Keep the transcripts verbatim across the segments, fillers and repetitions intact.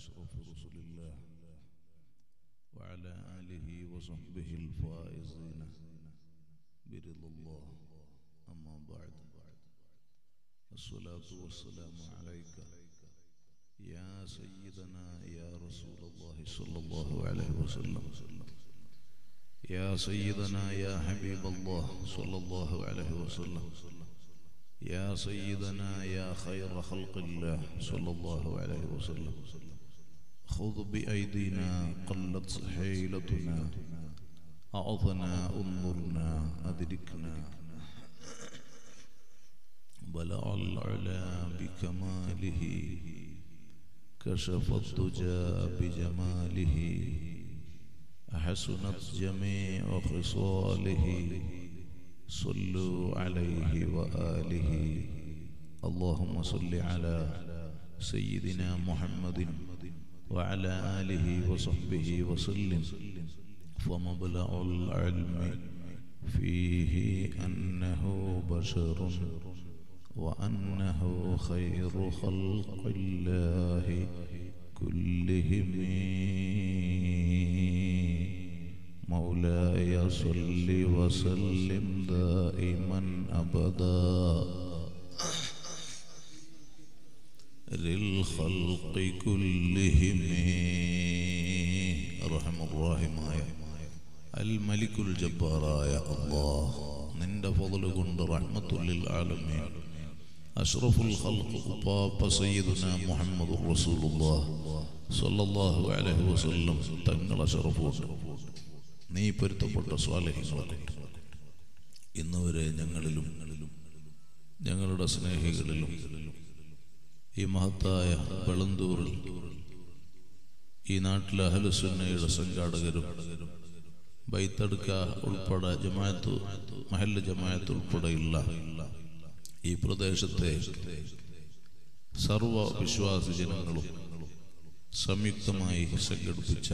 أشرف رسل الله وعلى آله وصحبه الفائزين برضا الله. أما بعد، الصلاة والسلام عليك يا سيدنا يا رسول الله صلى الله عليه وسلم، يا سيدنا يا حبيب الله صلى الله عليه وسلم، يا سيدنا يا خير خلق الله صلى الله عليه وسلم. خذ بأيدينا قلت حيلتنا، أعظنا انظرنا أدركنا، بلع العلا بكماله، كشف الدجى بجماله، حسنت جميع خصاله، صلوا عليه وآله. اللهم صل على سيدنا محمد وعلى آله وصحبه وسلم. فمبلغ العلم فيه أنه بشر وأنه خير خلق الله كلهم. مولاي صل وسلم دائما أبدا للخلق كلهم. أرحم الراحمين الملك الجبار يا الله، نند فضل قند رحمة للعالمين. أشرف الخلق باب سيدنا محمد رسول الله صلى الله عليه وسلم تنقل شرفون. നീ പൊരുത്തപ്പെട്ട സ്വാലിഹീങ്ങളെ ഇന്നുവരെ ഞങ്ങളിലും ഞങ്ങളുടെ സ്നേഹികളിലും ഈ മഹത്തായ വെളന്തൂറിൽ ഈ നാട്ടിലെ അഹ്ലുസുന്നയുടെ സംഘാടകരും ബൈത്തടുക്ക ഉൾപ്പെടെ ജമാഅത്ത് മഹല്ല് ജമാഅത്ത് ഉൾപ്പെടെയുള്ള ഈ പ്രദേശത്തെ സർവ വിശ്വാസി ജനങ്ങളും സംയുക്തമായി സംഘടിപ്പിച്ച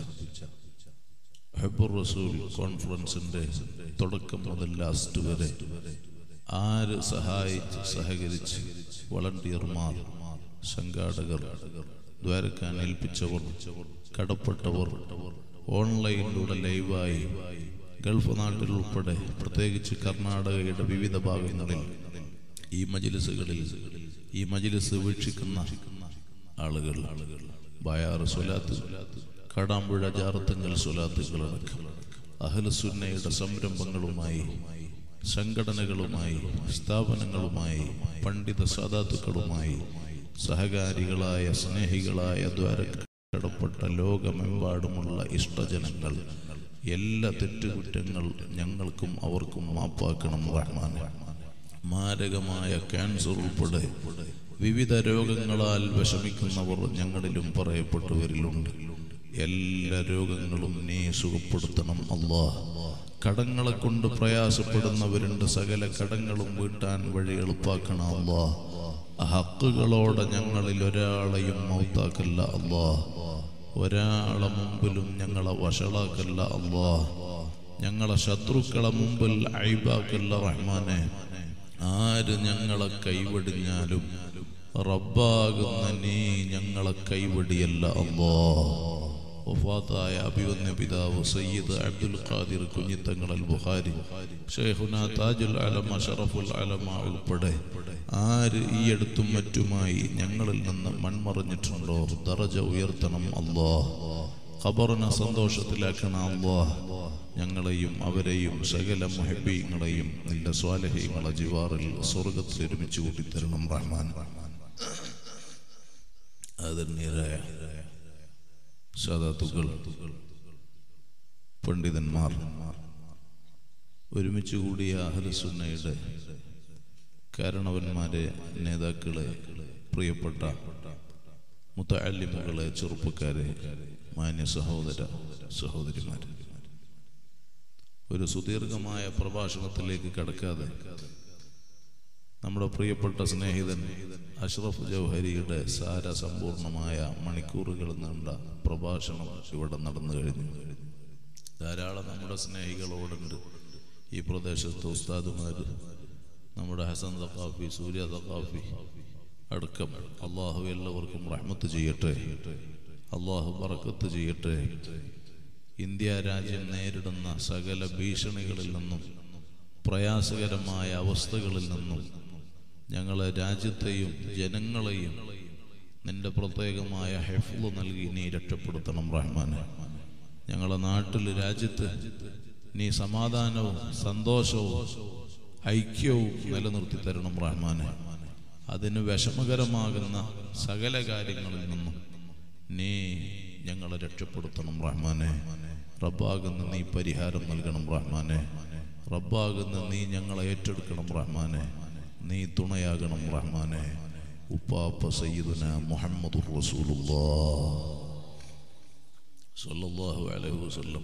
ഹബ്ബുർ റസൂൽ കോൺഫറൻസിന്റെ തുടക്കം മുതൽ ലാസ്റ്റ് വരെ ആര് സഹായിച്ച് സഹകരിച്ച് വളണ്ടിയർമാർ, സംഘാടകർ, ദ്വാരക്കാൻ ഏൽപ്പിച്ചവർ, കടപ്പെട്ടവർ, ഓൺലൈനിലൂടെ ലൈവായി ഗൾഫ് നാട്ടിൽ ഉൾപ്പെടെ പ്രത്യേകിച്ച് കർണാടകയുടെ വിവിധ ഭാഗങ്ങളിൽ ഈ മജ്ലിസുകളിൽ ഈ മജ്ലിസ് വീക്ഷിക്കുന്ന ആളുകൾ, ബയാറ് സ്വലാത്ത്, കാടാമ്പുഴ ജാറത്തുങ്കൽ സ്വലാത്തുകളടക്കം അഹ്ലുസുന്നയുടെ സംരംഭങ്ങളുമായി, സംഘടനകളുമായി, സ്ഥാപനങ്ങളുമായി, പണ്ഡിത സാദാത്തുക്കളുമായി, സഹകാരികളായ സ്നേഹികളായ ദ്വാരക്കടപ്പെട്ട ലോകമെമ്പാടുമുള്ള ഇഷ്ടജനങ്ങൾ, എല്ലാ തെറ്റുകുറ്റങ്ങൾ ഞങ്ങൾക്കും അവർക്കും മാപ്പാക്കണം റഹ്മാൻ. മാരകമായ ക്യാൻസർ ഉൾപ്പെടെ വിവിധ രോഗങ്ങളാൽ വിഷമിക്കുന്നവർ ഞങ്ങളിലും പറയപ്പെട്ടവരിലുണ്ട്. എല്ലാ രോഗങ്ങളും നീ സുഖപ്പെടുത്തണം അല്ലാഹ്. കടങ്ങളെ കൊണ്ട് പ്രയാസപ്പെടുന്നവരുണ്ട്, സകല കടങ്ങളും വീട്ടാൻ വഴി എളുപ്പാക്കണം അല്ലാഹ്. ഹക്കുകളോടെ ഞങ്ങളിൽ ഒരാളെയും മൗത്താക്കല്ല അല്ലാഹ്. ഒരാളെ മുമ്പിലും ഞങ്ങളെ വഷളാക്കല്ല അല്ലാഹ്. ഞങ്ങളെ ശത്രുക്കളെ മുമ്പിൽ ഐബാക്കല്ല റഹ്മാനെ. ആര് ഞങ്ങളെ കൈവടിഞ്ഞാലും റബ്ബാകുന്ന നീ ഞങ്ങളെ കൈവടിയല്ല അല്ലാഹ്. വഫാത്തായ അഭിവന്യ പിതാവ് സയ്യിദ് അബ്ദുൽ ഖാദിർ കുഞ്ഞിത്തങ്ങൾ അൽ ബുഖാരി, ശൈഖുനാ താജുൽ അലമ ശറഫുൽ അലമ ഉൾപ്പെടെ ആര് ഈ അടുത്തും മറ്റുമായി ഞങ്ങളിൽ നിന്ന് മൺമറഞ്ഞിട്ടുണ്ടോ ദറജ ഉയർത്തണം അല്ലാഹ്. ഖബറിനെ സന്തോഷത്തിലാക്കണം അല്ലാഹ്. ഞങ്ങളെയും അവരെയും സകല മുഹബ്ബീങ്ങളെയും നിന്റെ സ്വാലിഹീങ്ങളെ ജിവാറിൽ സ്വർഗത്തിൽ ഒരുമിച്ച് കൂട്ടിത്തരണം റഹ്മാൻ. ആദരണീയരായ സാദാത്തുക്കൾ, പണ്ഡിതന്മാർ, ഒരുമിച്ച് കൂടിയ അഹ്ലുസുന്നയുടെ കാരണവന്മാരെ, നേതാക്കളെ, പ്രിയപ്പെട്ട മുതഅല്ലിമുകളെ, ചെറുപ്പക്കാരെ, മാന്യ സഹോദര സഹോദരിമാരെ, ഒരു സുദീർഘമായ പ്രഭാഷണത്തിലേക്ക് കടക്കാതെ നമ്മുടെ പ്രിയപ്പെട്ട സ്നേഹിതൻ അഷ്റഫ് ജൗഹരിയുടെ സാരസമ്പൂർണമായ മണിക്കൂറുകൾ നീണ്ട പ്രഭാഷണം ഇവിടെ നടന്നു കഴിഞ്ഞു. ധാരാളം നമ്മുടെ സ്നേഹികളോടുണ്ട് ഈ പ്രദേശത്തെ ഉസ്താദുമാർ, നമ്മുടെ ഹസൻ തഖാഫി, സൂര്യ തഖാഫി അടക്കം. അള്ളാഹു എല്ലാവർക്കും റഹ്മത്ത് ചെയ്യട്ടെ. അള്ളാഹു ബറക്കത്ത് ചെയ്യട്ടെ. ഇന്ത്യ രാജ്യം നേരിടുന്ന സകല ഭീഷണികളിൽ നിന്നും പ്രയാസകരമായ അവസ്ഥകളിൽ നിന്നും ഞങ്ങളെ രാജ്യത്തെയും ജനങ്ങളെയും നിന്റെ പ്രത്യേകമായ ഹിഫ്ള് നൽകി നീ രക്ഷപ്പെടുത്തണം റഹ്മാനെ. ഞങ്ങളെ നാട്ടിൽ രാജ്യത്ത് നീ സമാധാനവും സന്തോഷവും ഐക്യവും നിലനിർത്തി തരണം റഹ്മാനെ. അതിന് വിഷമകരമാകുന്ന സകല കാര്യങ്ങളിൽ നിന്നും നീ ഞങ്ങളെ രക്ഷപ്പെടുത്തണം റഹ്മാനെ. റബ്ബാകുന്ന നീ പരിഹാരം നൽകണം റഹ്മാനെ. റബ്ബാകുന്ന നീ ഞങ്ങളെ ഏറ്റെടുക്കണം റഹ്മാനെ. നീ തുണയാകണം റഹ്മാനെ. ഉപ്പാപ്പ സയ്യിദുന മുഹമ്മദുർ റസൂലുള്ളാഹ് സ്വല്ലല്ലാഹു അലൈഹി വസല്ലം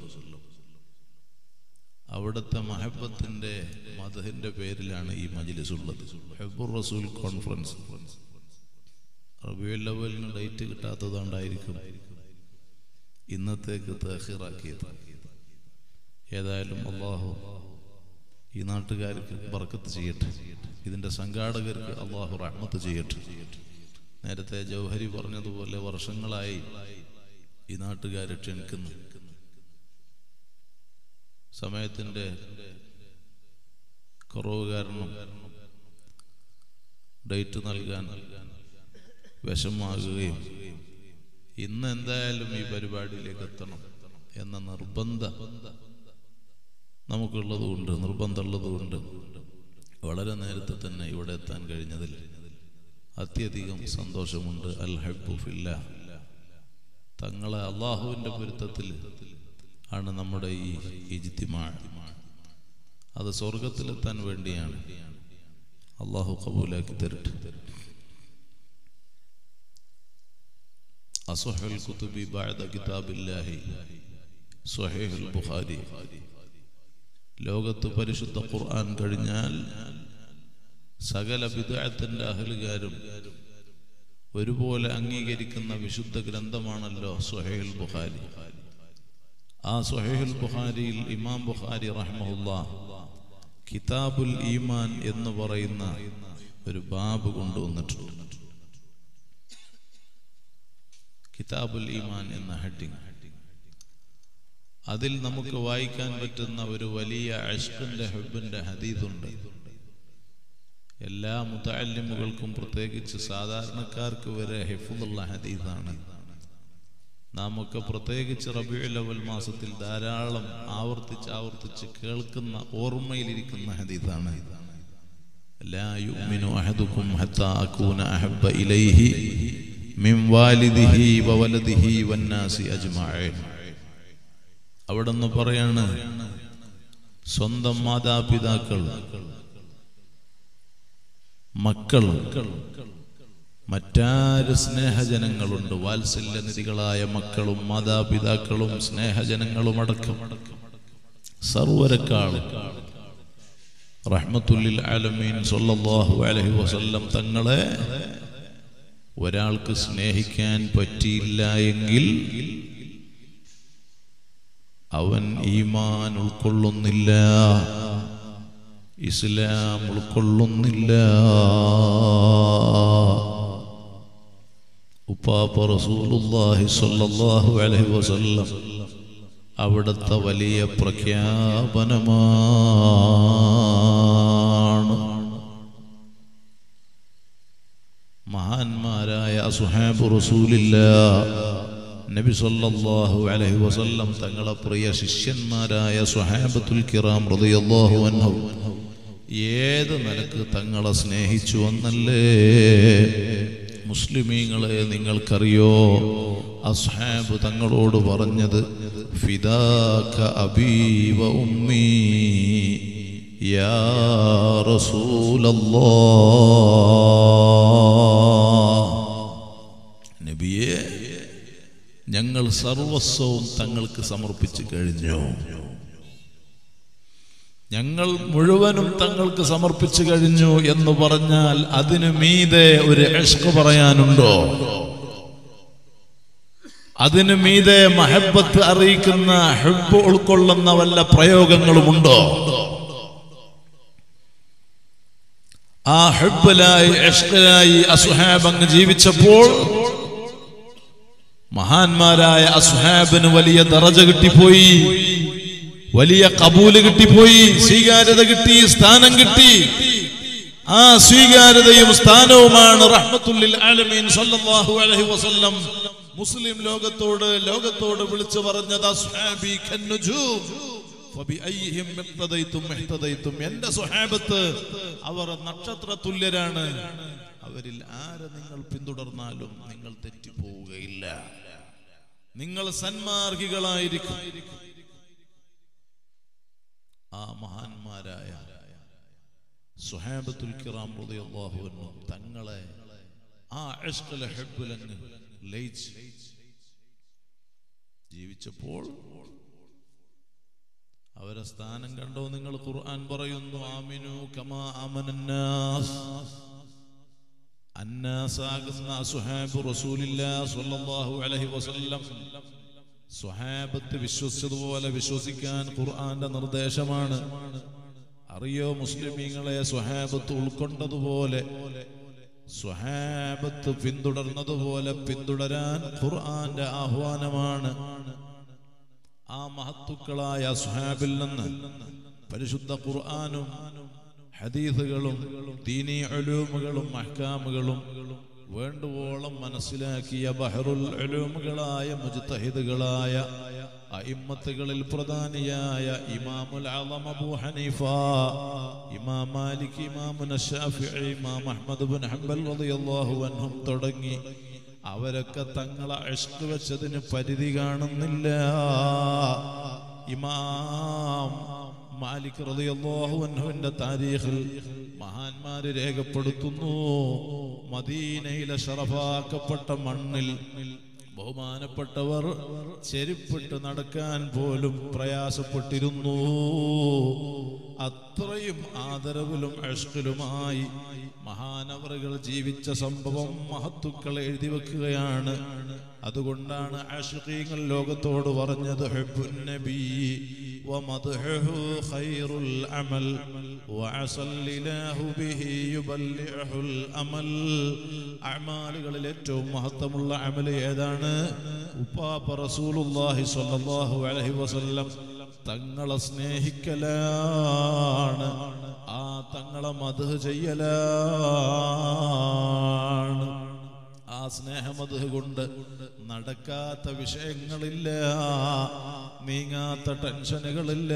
അവിടുത്തെ മഹബത്തിന്റെ മദ്ഹിന്റെ പേരിലാണ് ഈ മജ്ലിസ് ഉള്ളത്. ഹബ്ബുർ റസൂൽ കോൺഫറൻസ്. റബീഉൽ അവ്വലിന് ഡേറ്റ് കിട്ടാത്തതുകൊണ്ടായിരിക്കും ഇന്നത്തേക്ക് തഅഖീറാക്കിയത്. ഏതായാലും അള്ളാഹു ഈ നാട്ടുകാർക്ക് ബർക്കത്ത് ചെയ്യട്ടെ. ഇതിന്റെ സംഘാടകർക്ക് അള്ളാഹു റഹ്മത്ത് ചെയ്യട്ടെ. നേരത്തെ ജൗഹരി പറഞ്ഞതുപോലെ വർഷങ്ങളായി ഈ നാട്ടുകാരെ ക്ഷണിക്കുന്നു. സമയത്തിന്റെ കുറവ് കാരണം ഡേറ്റ് നൽകാൻ വിഷമാകുകയും ഇന്ന് എന്തായാലും ഈ പരിപാടിയിലേക്ക് എത്തണം എന്ന നിർബന്ധം നമുക്കുള്ളതുകൊണ്ട് നിർബന്ധമുള്ളതുകൊണ്ട് വളരെ നേരത്തെ തന്നെ ഇവിടെ എത്താൻ കഴിഞ്ഞതിൽ അത്യധികം സന്തോഷമുണ്ട്. അൽ ഹബ്ബു ഫില്ലാഹ്. തങ്ങളെ അള്ളാഹുവിൻ്റെ പൊരുത്തത്തിൽ ആണ് നമ്മുടെ ഈ ഇജ്തിമാ. അത് സ്വർഗത്തിലെത്താൻ വേണ്ടിയാണ്. അള്ളാഹു ഖബൂലാക്കി തരട്ടെ. അസ്ഹഹുൽ കുതുബി ബഅദ കിതാബില്ലാഹി സ്വഹീഹുൽ ബുഖാരി. ലോകത്ത് പരിശുദ്ധ ഖുർആൻ കഴിഞ്ഞാൽ സകല ബിദ്അത്തിന്റെ അഹ്ലുകാരും ഒരുപോലെ അംഗീകരിക്കുന്ന വിശുദ്ധ ഗ്രന്ഥമാണല്ലോ സ്വഹീഹുൽ ബുഖാരി. ആ സ്വഹീഹുൽ ബുഖാരിയിൽ ഇമാം ബുഖാരി റഹ്മഹുല്ലാഹ് കിതാബുൽ ഈമാൻ എന്ന് പറയുന്ന ഒരു ബാബ് കൊണ്ടുവന്നിട്ടുണ്ട്. കിതാബുൽ ഈമാൻ എന്ന ഹെഡിങ്. അതിൽ നമുക്ക് വായിക്കാൻ പറ്റുന്ന ഒരു വലിയ അഷ്കിന്റെ ഹബ്ബിന്റെ ഹദീസുണ്ട്. എല്ലാ മുതഅല്ലിമുകൾക്കും പ്രത്യേകിച്ച് സാധാരണക്കാർക്ക് വരെ ഹിഫ്ളുള്ള ഹദീസാണ്. നാം ഒക്കെ പ്രത്യേകിച്ച് റബീഉൽ അവ്വൽ മാസത്തിൽ ധാരാളം ആവർത്തിച്ച് ആവർത്തിച്ച് കേൾക്കുന്ന ഓർമ്മയിലിരിക്കുന്ന ഹദീസാണ്. ലാ യുഅ്മിനു അഹദുക്കും ഹത്താ അകൂന അഹബ്ബ ഇലൈഹി മിൻ വാലിദിഹി വവലദിഹി വന്നാസി അജ്മഈൻ. അവിടുന്ന് പറയാണ്, സ്വന്തം മാതാപിതാക്കൾ, മക്കൾ, മറ്റാര് സ്നേഹജനങ്ങളുണ്ട്, വാത്സല്യനിധികളായ മക്കളും മാതാപിതാക്കളും സ്നേഹജനങ്ങളും അടക്കം സർവരക്കാളും റഹ്മത്തുല്ലിൽ ആലമീൻ സ്വല്ലല്ലാഹു അലൈഹി വസല്ലം തങ്ങളെ ഒരാൾക്ക് സ്നേഹിക്കാൻ പറ്റിയില്ല എങ്കിൽ അവൻ ഈമാൻ ഉൾക്കൊള്ളുന്നില്ല, ഇസ്ലാം ഉൾക്കൊള്ളുന്നില്ല. ഉപ്പാപ്പ റസൂലുള്ളാഹി സ്വല്ലല്ലാഹു അലൈഹി വസല്ലം അവിടുത്തെ വലിയ പ്രഖ്യാപനമാണ്. മഹാന്മാരായ അസ്ഹാബു റസൂലില്ലാഹ് നബി സല്ലല്ലാഹു അലൈഹി വസല്ലം തങ്ങളെ പ്രിയ ശിഷ്യന്മാരായ സ്വഹാബത്തുൽ കിറാം റളിയല്ലാഹു അൻഹും ഏത് നിലക്ക് തങ്ങളെ സ്നേഹിച്ചു എന്നല്ലേ മുസ്ലിമീങ്ങളെ നിങ്ങൾക്കറിയോ? അസ്ഹാബ് തങ്ങളോട് പറഞ്ഞത് ഫിദാക അബീ വ ഉമ്മീ യാ റസൂലല്ലാഹ്. നബിയേ, ഞങ്ങൾ സർവസ്വവും തങ്ങൾക്ക് സമർപ്പിച്ചു കഴിഞ്ഞു, ഞങ്ങൾ മുഴുവനും തങ്ങൾക്ക് സമർപ്പിച്ചു കഴിഞ്ഞു എന്ന് പറഞ്ഞാൽ അതിന് മീതെ ഒരു ഇഷ്ക് പറയാനുണ്ടോ? അതിന് മീതെ മഹബ്ബത്ത് അറിയിക്കുന്ന ഹബ്ബ് ഉൾക്കൊള്ളുന്ന വല്ല പ്രയോഗങ്ങളുമുണ്ടോ? ആ ഹബ്ബിലായി ഇഷ്കിലായി അസ്ഹാബ് അങ്ങ് ജീവിച്ചപ്പോൾ മഹാന്മാരായ അസ്ഹാബിന് വലിയ ദറജ കിട്ടിപ്പോയി, വലിയ കബൂല് കിട്ടിപ്പോയി, സ്വീകാര്യത കിട്ടി, സ്ഥാനം കിട്ടി. ആ സ്വീകാര്യതയും സ്ഥാനവുമാണ് റഹ്മത്തുൽ ലിൽ ആലമീൻ സല്ലല്ലാഹു അലൈഹി വസല്ലം മുസ്ലിം ലോകത്തോട് ലോകത്തോട് വിളിച്ചു പറഞ്ഞത് അസ്ഹാബി കന്നുജൂം ഫബിഅയ്യിഹിം ഇഖ്തദൈതും ഇഹ്തദൈതും. എന്റെ സ്വഹാബത്ത് അവർ നക്ഷത്ര തുല്യരാണ്, അവരിൽ ആരെ നിങ്ങൾ പിന്തുടർന്നാലും നിങ്ങൾ തെറ്റിപ്പോവുകയില്ല, നിങ്ങൾ സന്മാർഗികളായിരിക്കും. ആ മഹാന്മാരായ സ്വഹാബത്തുൽ കിറാം റളിയല്ലാഹു അൻഹും തങ്ങളെ ആ ഇശ്ഖിൽ ഹബ്ബിലങ്ങ് ലയിച്ച് ജീവിച്ചപ്പോൾ അവരെ സ്ഥാനം കണ്ടോ നിങ്ങൾ? ഖുർആൻ പറയുന്നു, ആമിനു കമാ ആമനന്നാസ്. അന്നാസാകുന്ന അസ്ഹാബു റസൂലില്ലാഹി സ്വല്ലല്ലാഹു അലൈഹി വസല്ലം സ്വഹാബത്ത് വിശ്വസിച്ചതുപോലെ വിശ്വസിക്കാൻ ഖുർആന്റെ നിർദ്ദേശമാണ്. അറിയോ മുസ്ലിമീങ്ങളെ, സ്വഹാബത്ത് ഉൾക്കൊണ്ടതുപോലെ സ്വഹാബത്ത് പിന്തുടർന്നതുപോലെ പിന്തുടരാൻ ഖുർആന്റെ ആഹ്വാനമാണ്. ആ മഹത്തുക്കളായ സ്വഹാബിൽ നിന്ന് പരിശുദ്ധ ഖുർആനും ഹദീസുകളും ദീനീ ഉലൂമുകളും അഹ്കാമുകളും വേണ്ടുവോളം മനസ്സിലാക്കിയ ബഹറുൽ ഉലൂമുകളായ മുജ്തഹിദുകളായ അഇമ്മത്തുകളിൽ പ്രധാനിയായ ഇമാമുൽ അഅ്ലം അബൂ ഹനീഫ, ഇമാം മാലിക്, ഇമാമുന ശാഫിഈ, ഇമാം അഹ്മദ് ഇബ്നു ഹംബൽ റളിയല്ലാഹു അൻഹും തുടങ്ങി അവരൊക്കെ തങ്ങളെ ഇശ്ഖ് വെച്ചതിന് പരിധി കാണുന്നില്ല. ഇമാം മാലിക് റളിയല്ലാഹു അൻഹുവിന്റെ താരീഖിൽ മഹാന്മാര് രേഖപ്പെടുത്തുന്നു, മദീനയിലെ ശറഫാക്കപ്പെട്ട മണ്ണിൽ ബഹുമാനപ്പെട്ടവർ ചെരുപ്പിട്ട് നടക്കാൻ പോലും പ്രയാസപ്പെട്ടിരുന്നു. അത്രയും ആദരവിലും ഇശ്ഖിലുമായി മഹാനവറുകൾ ജീവിച്ച സംഭവം മഹത്തുക്കൾ എഴുതി വെക്കുകയാണ്. അതുകൊണ്ടാണ് ആശിഖീങ്ങൾ ലോകത്തോട് പറഞ്ഞത്, ഹുബ്ബുൻ നബി വമദ്ഹുഹു ഖൈറുൽ അമൽ വഅസല്ലില്ലാഹു ബിഹി യുബല്ലിഹുൽ അമൽ. അമാലുകളിൽ ഏറ്റവും മഹത്വമുള്ള അമൽ ഏതാണ്? ഉപ്പാപ്പ റസൂലുള്ളാഹി സ്വല്ലല്ലാഹു അലൈഹി വസല്ലം തങ്ങളെ സ്നേഹിക്കലാണ്, ആ തങ്ങളെ മദ്ഹ് ചെയ്യലാണ്. ആ സ്നേഹമദ്ഹ് കൊണ്ട് നടക്കാത്ത വിഷയങ്ങളില്ല, നീങ്ങാത്ത ടെൻഷനുകളില്ല,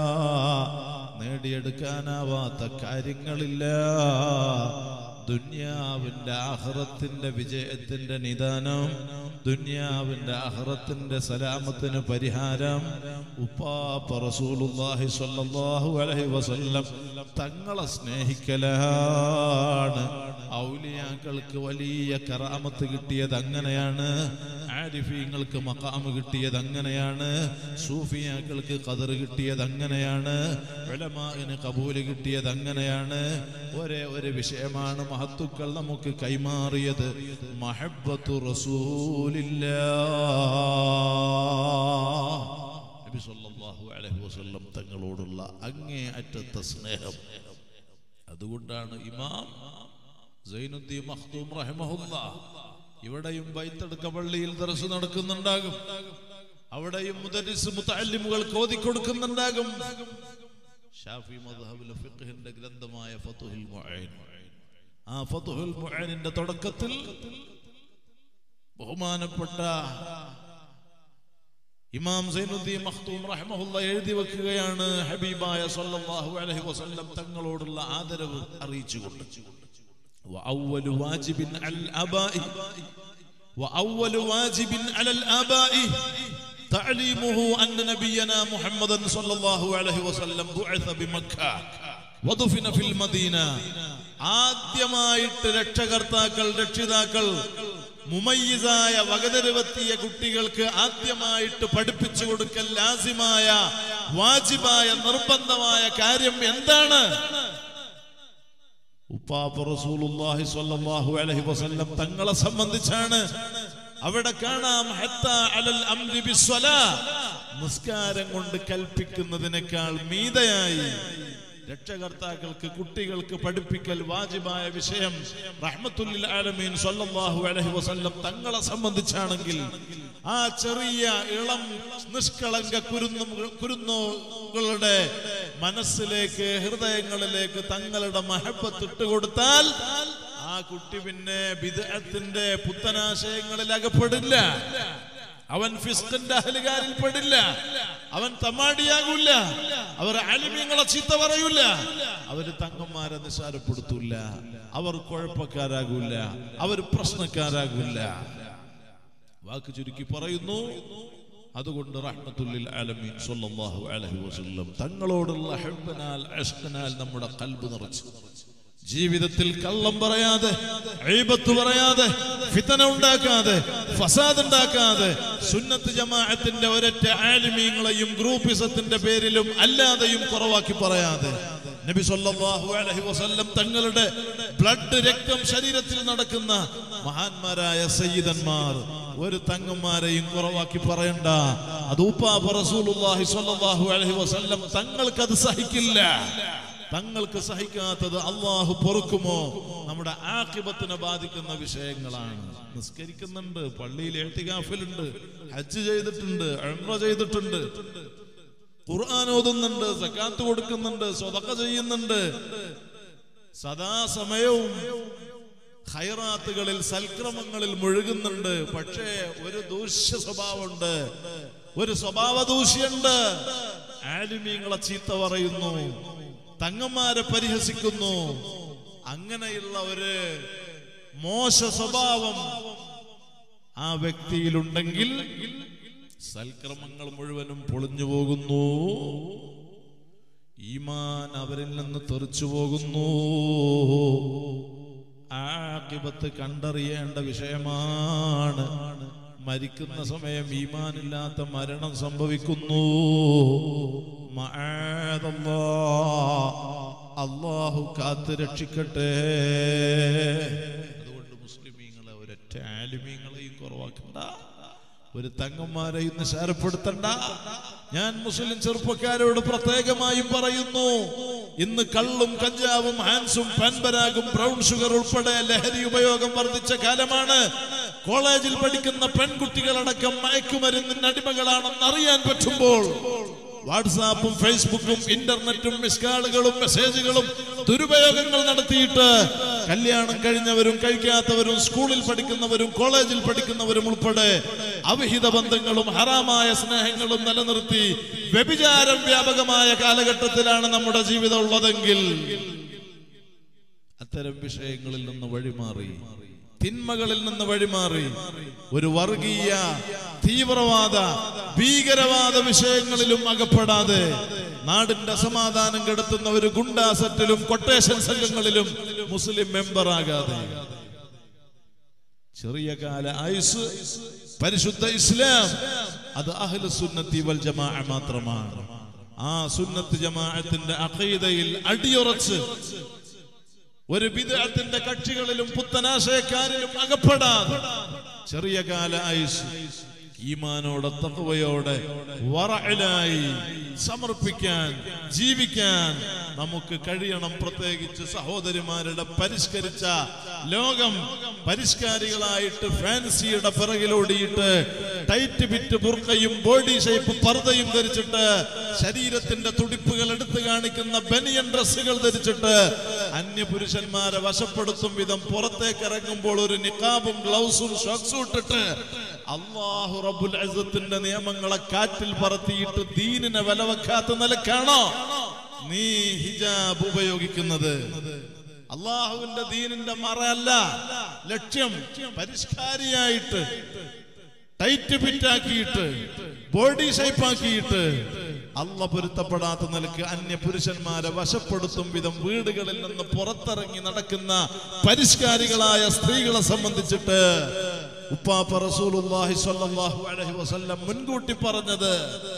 നേടിയെടുക്കാനാവാത്ത കാര്യങ്ങളില്ല. ദുനിയാവിന്റെ ആഖിറത്തിന്റെ വിജയത്തിന്റെ നിദാനം, ദുനിയാവിന്റെ ആഖിറത്തിന്റെ സലാമത്തിന് പരിഹാരം ഉപ്പാപ്പ റസൂലുള്ളാഹി സ്വല്ലല്ലാഹു അലൈഹി വസല്ലം തങ്ങളെ സ്നേഹിക്കലാണ്. ഔലിയാക്കൾക്ക് വലിയ കറാമത്ത് കിട്ടിയത് അങ്ങനെയാണ്, ആരിഫീങ്ങൾക്ക് മഖാമ് കിട്ടിയത് അങ്ങനെയാണ്, സൂഫിയാക്കൾക്ക് ഖദർ കിട്ടിയത് അങ്ങനെയാണ്, ഉലമാഇന് ഖബൂൽ കിട്ടിയത് അങ്ങനെയാണ്. ഒരേ ഒരു വിഷയമാണ് മഹത്തുക്കൾ നമുക്ക് കൈമാറിയത്, മഹബ്ബത്തു റസൂലില്ലാഹ്. നബി സല്ലല്ലാഹു അലൈഹി വസല്ലം തങ്ങളോടുള്ള അങ്ങേ അറ്റത്തെ സ്നേഹം. അതുകൊണ്ടാണ് ഇമാം സൈനുദ്ദീൻ മഖ്ദൂം റഹിമഹുല്ലാഹ് ഇവിടെയും ബൈത്തടുക്ക പള്ളിയിൽ ദർസ് നടക്കുന്നുണ്ടാകും, അവിടെയും മുദരിസ് മുതഅല്ലിമുകൾ ഓതിക്കൊടുക്കുന്നുണ്ടാകും. ഷാഫി മദ്ഹബിലെ ഫിഖ്ഹിന്റെ ഗ്രന്ഥമായ ഫത്ഹുൽ മുഈൻ, ആ ഫത്ഹുൽ മുഈനിന്റെ തുടക്കത്തിൽ ബഹുമാനപ്പെട്ട ഇമാം സൈനുദ്ദീൻ മഖ്ദൂം റഹിമഹുല്ലാഹ് എഴുതി വെക്കുകയാണ്, ഹബീബായ സല്ലല്ലാഹു അലൈഹി വസല്ലം തങ്ങളോടുള്ള ആദരവ് അറിയിച്ചുകൊണ്ട്, وأول واجب على الآباء وأول واجب على الآباء تعليمه أن نبينا محمدا صلى الله عليه وسلم بعث بمكة ودفن في المدينة. ആദ്യമായിട്ട് രക്ഷകർത്താക്കൾ, രക്ഷിതാക്കൾ മുമയ്യിസായ വകതിരുവെത്തിയ കുട്ടികൾക്ക് ആദ്യമായിട്ട് പഠിപ്പിച്ചു കൊടുക്കൽ ലാസിമായ വാജിബായ നിർബന്ധമായ കാര്യം എന്താണ്? ഉപ്പാപ്പ റസൂലുള്ളാഹി സ്വല്ലല്ലാഹു അലൈഹി വസല്ലം തങ്ങളെ സംബന്ധിച്ചാണ്. അവിടെ കാണാം ഹത്താ അലൽ അംരി ബിസ്സലാ, നിസ്കാരം കൊണ്ട് കൽപ്പിക്കുന്നതിനേക്കാൾ മീതയായി രക്ഷകർത്താക്കൾക്ക് കുട്ടികൾക്ക് പഠിപ്പിക്കൽ വാജിബായ വിഷയം റഹ്മത്തുൽ ആലമീൻ സ്വല്ലല്ലാഹു അലൈഹി വസല്ലം തങ്ങളെ സംബന്ധിച്ചാണെങ്കിൽ ആ ചെറിയ ഇളം നിഷ്കളങ്ക കുരുന്നു കുരുന്നുകളുടെ മനസ്സിലേക്ക് ഹൃദയങ്ങളിലേക്ക് തങ്ങളുടെ മഹബത്ത് ഇട്ടുകൊടുത്താൽ ആ കുട്ടി പിന്നെ ബിദ്അത്തിന്റെ പുത്തനാശയങ്ങളിൽ അകപ്പെടില്ല. അവൻ ഫിസ്ഖിന്റെ അഹ്ലുകാരിൽ പെടില്ല. അവൻ തമാടിയാകൂല. അവർ ആലിമീങ്ങളെ ചീത്ത പറയൂല. അവര് തങ്ങന്മാരെ നിസാരപ്പെടുത്തൂല. അവർ കുഴപ്പക്കാരാകൂല. അവർ പ്രശ്നക്കാരാകൂല. വാക്ക് ചുരുക്കി പറയുന്നു, അതുകൊണ്ട് റഹ്മത്തുൽ ആലമീൻ സ്വല്ലല്ലാഹു അലൈഹി വസല്ലം തങ്ങളോടുള്ള ഹബ്ബനാൽ അഷ്ഖനാൽ നമ്മുടെ ഖൽബ് നിറച്ചു. ജീവിതത്തിൽ കള്ളം പറയാതെ, ഗീബത്ത് പറയാതെ, ഫിത്ന ഉണ്ടാക്കാതെ, ഫസാദ് ഉണ്ടാക്കാതെ, സുന്നത്ത് ജമാഅത്തിന്റെ ഒരൊറ്റ ആലിമീങ്ങളെയും ഗ്രൂപ്പിസത്തിന്റെ പേരിലും അല്ലാതെയും കുറവാക്കി പറയാതെ, നബി സല്ലല്ലാഹു അലൈഹി വസല്ലം തങ്ങളുടെ ബ്ലഡ് രക്തം ശരീരത്തിൽ നടക്കുന്ന മഹാന്മാരായ സയ്യിദന്മാർ ഒരു തങ്ങന്മാരെയും കുറവാക്കി പറയണ്ട. അത് ഉപ്പാപ്പ റസൂലുള്ളാഹി സ്വല്ലല്ലാഹു അലൈഹി വസല്ലം തങ്ങൾക്ക് അത് സഹിക്കില്ല. തങ്ങൾക്ക് സഹിക്കാത്തത് അള്ളാഹു പൊറുക്കുമോ? നമ്മുടെ ആഖിബത്തിനെ ബാധിക്കുന്ന വിഷയങ്ങളാണ്. നിസ്കരിക്കുന്നുണ്ട്, പള്ളിയിൽ ഇഅ്തികാഫിലുണ്ട്, ഹജ്ജ് ചെയ്തിട്ടുണ്ട്, ഉംറ ചെയ്തിട്ടുണ്ട്, ഖുർആൻ ഓതുന്നുണ്ട്, സകാത്ത് കൊടുക്കുന്നുണ്ട്, സ്വതക്ക ചെയ്യുന്നുണ്ട്, സദാസമയവും ഖൈറാത്തുകളിൽ സൽക്രമങ്ങളിൽ മുഴുകുന്നുണ്ട്. പക്ഷേ ഒരു ദൂഷ്യ സ്വഭാവമുണ്ട്, ഒരു സ്വഭാവ ദൂഷ്യമുണ്ട്. ആലിമീങ്ങളെ ചീത്ത പറയുന്നു, തങ്ങന്മാരെ പരിഹസിക്കുന്നു. അങ്ങനെയുള്ള ഒരു മോശ സ്വഭാവം ആ വ്യക്തിയിലുണ്ടെങ്കിൽ സൽക്രമങ്ങൾ മുഴുവനും പൊളിഞ്ഞു പോകുന്നു. ഈമാൻ അവരിൽ നിന്ന് തെറിച്ചു പോകുന്നു. ആഖിബത്ത് കണ്ടറിയേണ്ട വിഷയമാണ്. മരിക്കുന്ന സമയം ഈമാനില്ലാത്ത മരണം സംഭവിക്കുന്നു. അല്ലാഹു കാത്ത് രക്ഷിക്കട്ടെ. അതുകൊണ്ട് മുസ്ലിമീങ്ങളെ ഒരൊറ്റ ആലിമീങ്ങളെയും കുറവാക്കണ്ട, ഒരു തങ്ങന്മാരെയും നിസാരപ്പെടുത്തണ്ട. ഞാൻ മുസ്ലിം ചെറുപ്പക്കാരോട് പ്രത്യേകമായും പറയുന്നു, ഇന്ന് കള്ളും കഞ്ചാവും ഹാൻസും പാൻപരാഗും ബ്രൗൺ ഷുഗർ ഉൾപ്പെടെ ലഹരി ഉപയോഗം വർദ്ധിച്ച കാലമാണ്. കോളേജിൽ പഠിക്കുന്ന പെൺകുട്ടികളടക്കം മയക്കുമരുന്നിന് അടിമകളാണെന്ന് അറിയാൻ പറ്റുമ്പോൾ വാട്സാപ്പും ഫേസ്ബുക്കും ഇന്റർനെറ്റും മിസ്കാളുകളും മെസ്സേജുകളും ദുരുപയോഗങ്ങൾ നടത്തിയിട്ട് കല്യാണം കഴിഞ്ഞവരും കഴിക്കാത്തവരും സ്കൂളിൽ പഠിക്കുന്നവരും കോളേജിൽ പഠിക്കുന്നവരും ഉൾപ്പെടെ അവിഹിത ബന്ധങ്ങളും ഹറാമായ സ്നേഹങ്ങളും നിലനിർത്തി വ്യഭിചാരം വ്യാപകമായ കാലഘട്ടത്തിലാണ് നമ്മുടെ ജീവിതം ഉള്ളതെങ്കിൽ അത്തരം വിഷയങ്ങളിൽ നിന്ന് വഴിമാറി, തിന്മകളിൽ നിന്ന് വഴിമാറി ഒരു വർഗീയ തീവ്രവാദ ഭീകരവാദ വിഷയങ്ങളിലും അകപ്പെടാതെ നാടിന്റെ സമാധാനം കെടുത്തുന്ന ഒരു ഗുണ്ടാസറ്റിലും കൊട്ടേഷൻ സംഘങ്ങളിലും മുസ്ലിം മെമ്പർ ആകാതെ ചെറിയ കാല ആയുസ് പരിശുദ്ധ ഇസ്ലാം അത് അഹ്ലു സുന്നത്തി വൽ ജമാഅ മാത്രമാണ്. ആ സുന്നത്ത് ജമാഅത്തിന്റെ അഖീദയിൽ അടിയുറച്ച് ഒരു ബിദ്അത്തിന്റെ കക്ഷികളിലും പുത്തനാശയക്കാരിലും അകപ്പെടാതെ ചെറിയ കാല ആയുസ് ഈമാനോടെ തഖ്വയോടെ വറഅലായി സമർപ്പിക്കാൻ ജീവിക്കാൻ നമുക്ക് കഴിയണം. പ്രത്യേകിച്ച് സഹോദരിമാരുടെ പരിഷ്കരിച്ച ലോകം പരിഷ്കാരികളായിട്ട് ഫാൻസിയുടെ പിറകിലോടിയിട്ട് ടൈറ്റ് ബിറ്റ് ബുർക്കയും ബോഡി ഷേപ്പ് പർദ്ദയും ധരിച്ചിട്ട് ശരീരത്തിന്റെ തുടിപ്പുകൾ എടുത്തു കാണിക്കുന്ന ബനിയൻ ഡ്രസ്സുകൾ ധരിച്ചിട്ട് അന്യപുരുഷന്മാരെ വശപ്പെടുത്തും വിധം പുറത്തേക്ക് ഇറങ്ങുമ്പോൾ ഒരു നിഖാബും ഗ്ലൗസും ഷോക്സും ഇട്ടിട്ട് അല്ലാഹു റബ്ബുൽ ഇസ്സത്തിന്റെ നിയമങ്ങളെ കാറ്റിൽ പറത്തിയിട്ട് ദീനിനെ വിലവെക്കാത്ത നിലക്കാണോ നീ ഹിജാബ് ഉപയോഗിക്കുന്നത്? അള്ളാഹുവിന്റെ ദീനിന്റെ മറയല്ല ലക്ഷ്യം. പരിഷ്കാരിയായിട്ട് ടൈറ്റ് ഫിറ്റാക്കിയിട്ട് ബോഡി ഷേപ്പാക്കിയിട്ട് അല്ല പൊരുത്തപ്പെടാത്ത നിലക്ക് അന്യ പുരുഷന്മാരെ വശപ്പെടുത്തും വിധം വീടുകളിൽ നിന്ന് പുറത്തിറങ്ങി നടക്കുന്ന പരിഷ്കാരികളായ സ്ത്രീകളെ സംബന്ധിച്ചിട്ട് ഉപ്പാപ്പ റസൂലുള്ളാഹി സ്വല്ലല്ലാഹു അലൈഹി വസല്ലം മുൻകൂട്ടി പറഞ്ഞത്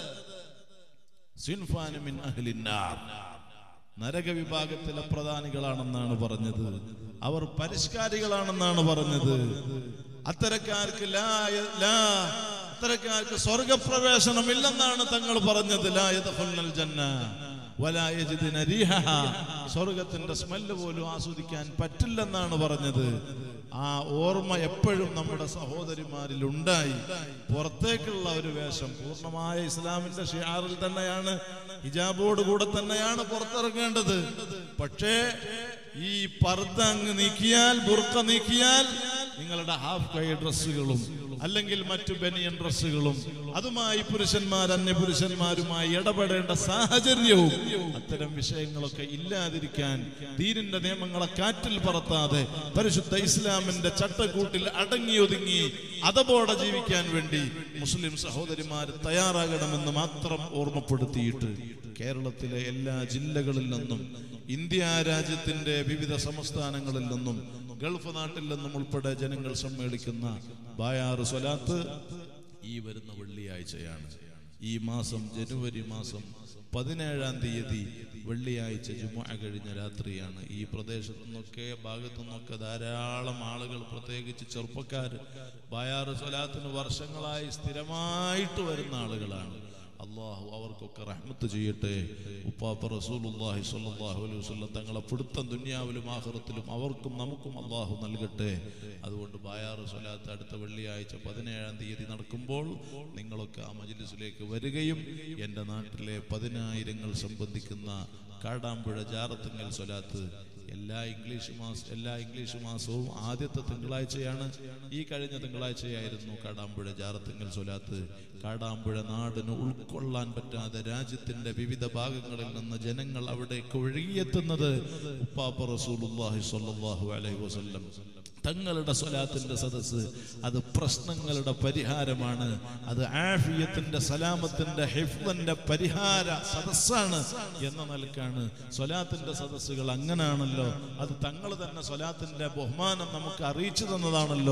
സിൻഫാനു മിൻ അഹ്ലിന്നാർ, നരക വിഭാഗത്തിലെ പ്രധാനികളാണെന്നാണ് പറഞ്ഞത്. അവർ പരിഷ്കാരികളാണെന്നാണ് പറഞ്ഞത്. അത്തരക്കാർക്ക് ലാ ലാ അത്തരക്കാർക്ക് സ്വർഗപ്രവേശനം ഇല്ലെന്നാണ് തങ്ങൾ പറഞ്ഞത്. ലാ യദ്ഖുലുൽ ജന്ന, വലാ യജിദുന റീഹഹ, സ്വർഗ്ഗത്തിന്റെ സ്മെല്ല് പോലും ആസ്വദിക്കാൻ പറ്റില്ലെന്നാണ് പറഞ്ഞത്. ആ ഓർമ്മ എപ്പോഴും നമ്മുടെ സഹോദരിമാരിൽ ഉണ്ടായി. പുറത്തേക്കുള്ള ഒരു വേഷം പൂർണ്ണമായ ഇസ്ലാമിന്റെ ഷിആറിൽ തന്നെയാണ്, ഹിജാബോട് കൂടെ തന്നെയാണ് പുറത്തിറങ്ങേണ്ടത്. പക്ഷേ ഈ പർദ്ദ അങ്ങ് നീക്കിയാൽ, ബുർഖ നീക്കിയാൽ, നിങ്ങളുടെ ഹാഫ് കൈ ഡ്രസ്സുകളും അല്ലെങ്കിൽ മറ്റു ബനിയൻ ഡ്രസ്സുകളും അതുമായി പുരുഷന്മാർ അന്യ പുരുഷന്മാരുമായി ഇടപെടേണ്ട സാഹചര്യവും അത്തരം വിഷയങ്ങളൊക്കെ ഇല്ലാതിരിക്കാൻ ദീനിന്റെ നിയമങ്ങളെ കാറ്റിൽ പറത്താതെ പരിശുദ്ധ ഇസ്ലാമിന്റെ ചട്ടക്കൂട്ടിൽ അടങ്ങി ഒതുങ്ങി അതപോടെ ജീവിക്കാൻ വേണ്ടി മുസ്ലിം സഹോദരിമാർ തയ്യാറാകണമെന്ന് മാത്രം ഓർമ്മപ്പെടുത്തിയിട്ട് കേരളത്തിലെ എല്ലാ ജില്ലകളിൽ നിന്നും ഇന്ത്യ രാജ്യത്തിന്റെ വിവിധ സംസ്ഥാനങ്ങളിൽ നിന്നും ഗൾഫ് നാട്ടിൽ നിന്നും ഉൾപ്പെടെ ജനങ്ങൾ സമ്മേളിക്കുന്ന ബായാറ് സ്വലാത്ത് ഈ വരുന്ന വെള്ളിയാഴ്ചയാണ്. ഈ മാസം ജനുവരി മാസം പതിനേഴാം തീയതി വെള്ളിയാഴ്ച ജുമുഅ കഴിഞ്ഞ രാത്രിയാണ്. ഈ പ്രദേശത്തു നിന്നൊക്കെ ഭാഗത്തു നിന്നൊക്കെ ധാരാളം ആളുകൾ, പ്രത്യേകിച്ച് ചെറുപ്പക്കാർ, ബായാറ് സ്വലാത്തിന് വർഷങ്ങളായി സ്ഥിരമായിട്ട് വരുന്ന ആളുകളാണ്. അള്ളാഹു അവർക്കൊക്കെ റഹ്മത്ത് ചെയ്യട്ടെ. ഉപ്പാപ്പ റസൂലുള്ളാഹി സ്വല്ലല്ലാഹു അലൈഹി വസല്ലം തങ്ങളെ പിടുത്തം ദുനിയാവിലും ആഖിറത്തിലും അവർക്കും നമുക്കും അള്ളാഹു നൽകട്ടെ. അതുകൊണ്ട് ബായാറ് സ്വലാത്ത് അടുത്ത വെള്ളിയാഴ്ച പതിനേഴാം തീയതി നടക്കുമ്പോൾ നിങ്ങളൊക്കെ ആ മജ്ലിസിലേക്ക് വരികയും എൻ്റെ നാട്ടിലെ പതിനായിരങ്ങൾ സംബന്ധിക്കുന്ന കാടാമ്പുഴ ജാറത്തുങ്ങൽ സ്വലാത്ത് എല്ലാ ഇംഗ്ലീഷ് മാസം എല്ലാ ഇംഗ്ലീഷ് മാസവും ആദ്യത്തെ തിങ്കളാഴ്ചയാണ്. ഈ കഴിഞ്ഞ തിങ്കളാഴ്ചയായിരുന്നു കാടാമ്പുഴ ജാറത്തുങ്ങൽ സ്വലാത്ത്. കാടാമ്പുഴ നാടിന് ഉൾക്കൊള്ളാൻ പറ്റാതെ രാജ്യത്തിന്റെ വിവിധ ഭാഗങ്ങളിൽ നിന്ന് ജനങ്ങൾ അവിടേക്ക് ഒഴുകിയെത്തുന്നത് ഉപ്പാപ്പ റസൂലുള്ളാഹി സ്വല്ലല്ലാഹു അലൈഹി വസല്ലം തങ്ങളുടെ സ്വലാത്തിന്റെ സദസ്സ് അത് പ്രശ്നങ്ങളുടെ പരിഹാരമാണ്. അത് ആഫിയത്തിന്റെ, സലാമത്തിന്റെ, ഹിഫ്ദിന്റെ പരിഹാര സദസ്സാണ് എന്ന നിലക്കാണ് സ്വലാത്തിന്റെ സദസ്സുകൾ. അങ്ങനാണല്ലോ, അത് തങ്ങൾ തന്നെ സ്വലാത്തിന്റെ ബഹുമാനം നമുക്ക് അറിയിച്ചു തന്നതാണല്ലോ.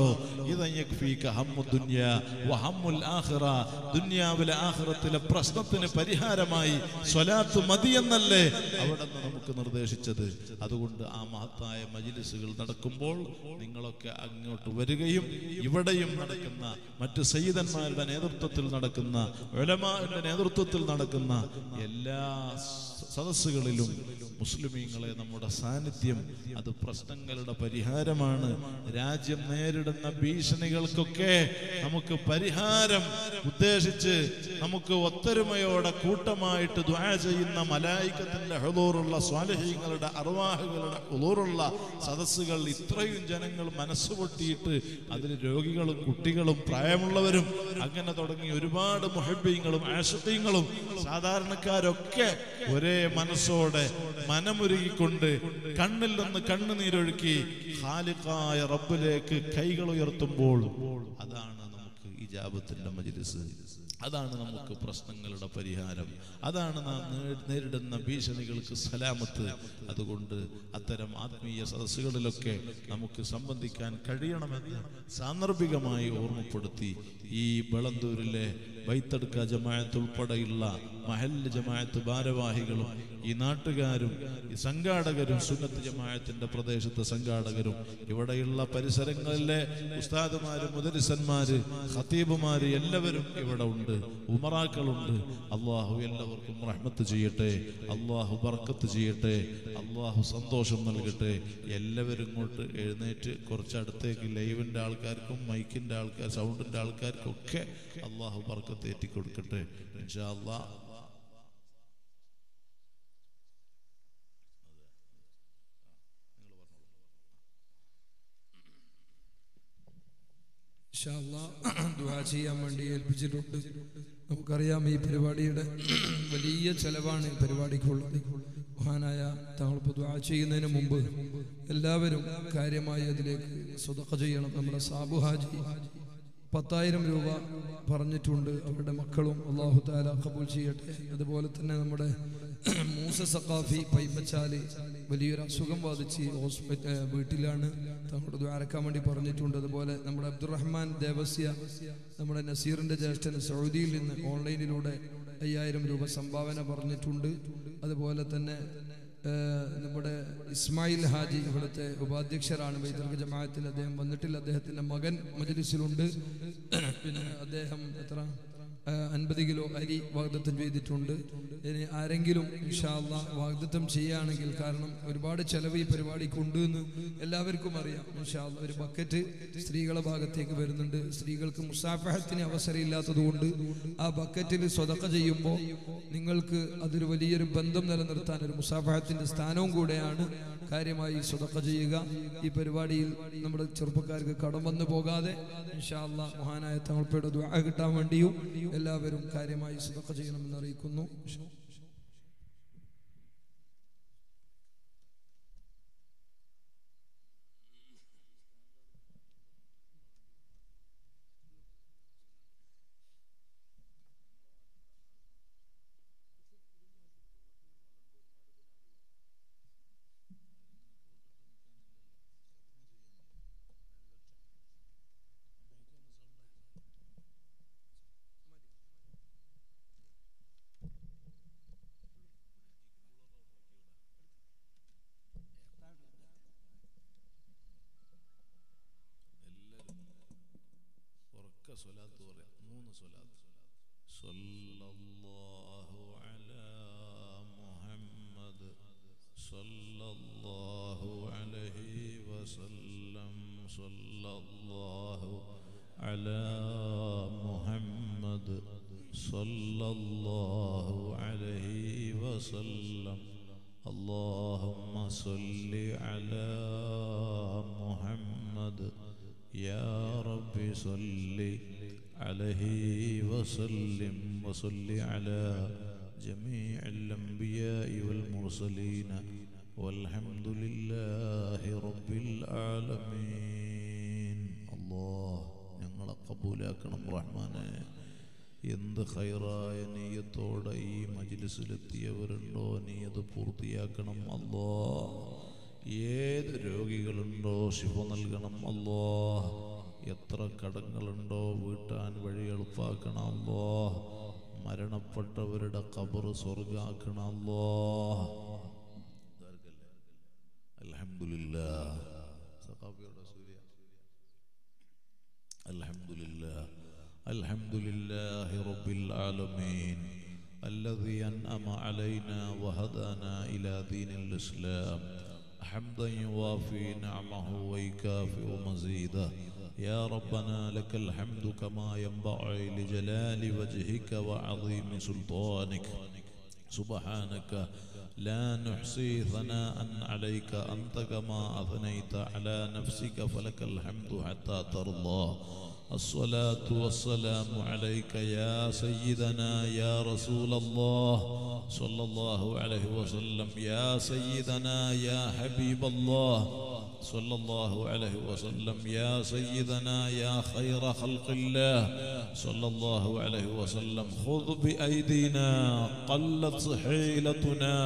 ദുനിയാവിലെ ആഖിറത്തിലെ പ്രശ്നത്തിന് പരിഹാരമായി സ്വലാത്ത് മതിയെന്നല്ലേ അവിടെ നിന്ന് നമുക്ക് നിർദ്ദേശിച്ചത്. അതുകൊണ്ട് ആ മഹത്തായ മജ്ലിസുകൾ നടക്കുമ്പോൾ നിങ്ങളൊക്കെ അങ്ങോട്ട് വരികയും ഇവിടെയും നടക്കുന്ന മറ്റു സയ്യിദന്മാരുടെ നേതൃത്വത്തിൽ നടക്കുന്ന ഉലമാന്റെ നേതൃത്വത്തിൽ നടക്കുന്ന എല്ലാ സദസ്സുകളിലും മുസ്ലിമീങ്ങളെ നമ്മുടെ സാന്നിധ്യം അത് പ്രശ്നങ്ങളുടെ പരിഹാരമാണ്. രാജ്യം നേരിടുന്ന ഭീഷണികൾക്കൊക്കെ നമുക്ക് പരിഹാരം ഉദ്ദേശിച്ച് നമുക്ക് ഒത്തൊരുമയോടെ കൂട്ടമായിട്ട് ദുആ ചെയ്യുന്ന മലായികത്തിന്റെ ഹുളൂറുള്ള സ്വാലിഹീങ്ങളുടെ അർവാഹുകളുടെ ഹുളൂറുള്ള സദസ്സുകൾ ഇത്രയും ജനങ്ങൾ മനസ്സ് പൊട്ടിയിട്ട് അതിൽ രോഗികളും കുട്ടികളും പ്രായമുള്ളവരും അങ്ങനെ തുടങ്ങി ഒരുപാട് മുഹബ്ബീങ്ങളും ആശിഖീങ്ങളും സാധാരണക്കാരൊക്കെ ഒരേ മനസ്സോടെ മനമുരുകിക്കൊണ്ട് കണ്ണിൽ നിന്ന് കണ്ണുനീരൊഴുക്കി ഖാലിഖായ റബ്ബിലേക്ക് കൈകൾ ഉയർത്തുമ്പോൾ അതാണ് നമുക്ക് ഇജാബത്തിന്റെ മജ്ലിസ്. അതാണ് നമുക്ക് പ്രശ്നങ്ങളുടെ പരിഹാരം. അതാണ് നാം നേരിടുന്ന ഭീഷണികൾക്ക് സലാമത്ത്. അതുകൊണ്ട് അത്തരം ആത്മീയ സദസ്സുകളിലൊക്കെ നമുക്ക് സംബന്ധിക്കാൻ കഴിയണമെന്ന് സാന്ദർഭികമായി ഓർമ്മപ്പെടുത്തി ഈ ബളന്തൂരിലെ ബൈത്തടുക്ക ജമാഅത്ത് ഉൾപ്പെടെയുള്ള മഹല്ല് ജമാഅത്ത് ഭാരവാഹികളും ഈ നാട്ടുകാരും ഈ സംഘാടകരും സുന്നത്ത് ജമാഅത്തിന്റെ പ്രദേശത്തെ സംഘാടകരും ഇവിടെയുള്ള പരിസരങ്ങളിലെ ഉസ്താദുമാര്, മുദരിസന്മാര്, ഖതീബുമാര് എല്ലാവരും ഇവിടെ ഉണ്ട്, ഉമറാക്കളുണ്ട്. അള്ളാഹു എല്ലാവർക്കും റഹ്മത്ത് ചെയ്യട്ടെ, അള്ളാഹു ബർക്കത്ത് ചെയ്യട്ടെ, അള്ളാഹു സന്തോഷം നൽകട്ടെ. എല്ലാവരും ഇങ്ങോട്ട് എഴുന്നേറ്റ് കുറച്ചടുത്തേക്ക് ലൈവിന്റെ ആൾക്കാർക്കും മൈക്കിന്റെ ആൾക്കാർ സൗണ്ടിന്റെ ആൾക്കാർക്കും ഒക്കെ അള്ളാഹു ബർക്കത്ത് ഏറ്റി കൊടുക്കട്ടെ ഇൻഷാ അല്ലാഹ്. ദുആ ചെയ്യാൻ വേണ്ടി ഏൽപ്പിച്ചിട്ടുണ്ട്. നമുക്കറിയാം ഈ പരിപാടിയുടെ വലിയ ചെലവാണ് ഈ പരിപാടിക്കുള്ളത്. മഹാനായ തങ്ങൾ ദുആ ചെയ്യുന്നതിന് മുമ്പ് എല്ലാവരും കാര്യമായി അതിലേക്ക് സ്വതഖ ചെയ്യണം. നമ്മുടെ സാബു ഹാജി പത്തായിരം രൂപ പറഞ്ഞിട്ടുണ്ട്. അവരുടെ മക്കളും അല്ലാഹു തആല ഖബൂൽ ചെയ്യട്ടെ. അതുപോലെ തന്നെ നമ്മുടെ മൂസ സഖാഫി പൈപ്പച്ചാല് വലിയൊരു അസുഖം ബാധിച്ച് ഹോസ്പിറ്റൽ വീട്ടിലാണ്, തങ്ങളോട് ദ്വാരക്കാൻ വേണ്ടി പറഞ്ഞിട്ടുണ്ട്. അതുപോലെ നമ്മുടെ അബ്ദുറഹ്മാൻ ദേവസ്യ, നമ്മുടെ നസീറിന്റെ ജ്യേഷ്ഠൻ സൗദിയിൽ നിന്ന് ഓൺലൈനിലൂടെ അയ്യായിരം രൂപ സംഭാവന പറഞ്ഞിട്ടുണ്ട്. അതുപോലെ തന്നെ നമ്മുടെ ഇസ്മായിൽ ഹാജി ഇവിടുത്തെ ഉപാധ്യക്ഷരാണ് ബൈത്തുൽ ജമാഅത്തിൽ, അദ്ദേഹം വന്നിട്ടില്ല, അദ്ദേഹത്തിന്റെ മകൻ മജ്ലിസിലുണ്ട്. പിന്നെ അദ്ദേഹം എത്ര അൻപത് കിലോ അരി വാഗ്ദത്തം ചെയ്തിട്ടുണ്ട്. ഇനി ആരെങ്കിലും ഇൻഷാ അല്ലാഹ് വാഗ്ദത്തം ചെയ്യുകയാണെങ്കിൽ, കാരണം ഒരുപാട് ചെലവ് ഈ പരിപാടിക്കുണ്ട് എന്ന് എല്ലാവർക്കും അറിയാം. ഇൻഷാ അല്ലാഹ് ഒരു ബക്കറ്റ് സ്ത്രീകളുടെ ഭാഗത്തേക്ക് വരുന്നുണ്ട്. സ്ത്രീകൾക്ക് മുസാഫഹത്തിന് അവസരം ഇല്ലാത്തത് കൊണ്ട് ആ ബക്കറ്റിൽ സ്വതക്ക ചെയ്യുമ്പോൾ നിങ്ങൾക്ക് അതൊരു വലിയൊരു ബന്ധം നിലനിർത്താൻ ഒരു മുസാഫഹത്തിന്റെ സ്ഥാനവും കൂടെയാണ്. കാര്യമായി സ്വതക്ക ചെയ്യുക. ഈ പരിപാടിയിൽ നമ്മുടെ ചെറുപ്പക്കാർക്ക് കടം വന്നു പോകാതെ ഇൻഷാ അല്ലാഹ് മഹാനായ തങ്ങളുടെ ദുആ കിട്ടാൻ വേണ്ടിയും എല്ലാവരും കാര്യമായി സ്വതക്ക ചെയ്യണമെന്ന് അറിയിക്കുന്നു. സ്വലാത്ത് പറയാം. മൂന്ന് സ്വലാത്ത്. സല്ലല്ലാഹു അലാ മുഹമ്മദ് സല്ലല്ലാഹു അലൈഹി വസല്ലം സല്ലല്ലാഹു അലാ മുഹമ്മദ് സല്ലല്ലാഹു അലൈഹി വസല്ലം اللهم صل على محمد يا رب صل عليه وسلم وصل على جميع الأنبياء والمرسلين والحمد لله رب العالمين. الله ഞങ്ങളെ കബൂലാക്കണം റഹ്മാനെ. എന്ത് ഖൈറായ നിയ്യത്തോടെ ഈ മജ്ലിസിലെത്തിയവരുണ്ടോ നീ അത് പൂർത്തിയാക്കണം അല്ലാഹ്. ഏത് രോഗികളുണ്ടോ ശിഫ നൽകണം അല്ലാഹ്. എത്ര കടങ്ങളുണ്ടോ വീട്ടാൻ വഴി എളുപ്പാക്കണം അല്ലാഹ്. മരണപ്പെട്ടവരുടെ ഖബർ സ്വർഗ്ഗാക്കണം അല്ലാഹ്. അൽഹംദുലില്ലാഹ്. സഖാഫിയുടെ സൂര്യ അൽഹംദുലില്ലാഹ്. الحمد لله رب العالمين الذي أنعم علينا وهدانا إلى دين الإسلام حمدا يوافي نعمه ويكافئ مزيده. يا ربنا لك الحمد كما ينبغي لجلال وجهك وعظيم سلطانك. سبحانك لا نحصي ثناء عليك أنت كما أثنيت على نفسك فلك الحمد حتى ترضى. الصلاة والسلام عليك يا سيدنا يا رسول الله صلى الله عليه وسلم. يا سيدنا يا حبيب الله صلى الله عليه وسلم. يا سيدنا يا خير خلق الله صلى الله عليه وسلم. خذ بأيدينا قلت حيلتنا